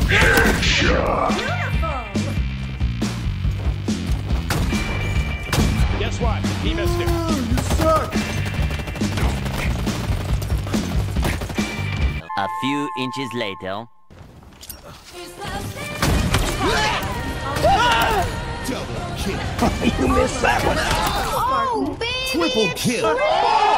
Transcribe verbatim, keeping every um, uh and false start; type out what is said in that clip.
Headshot. Guess what? He missed it. You suck. A few inches later. Double kill. You missed that one. Oh, baby! Triple kill.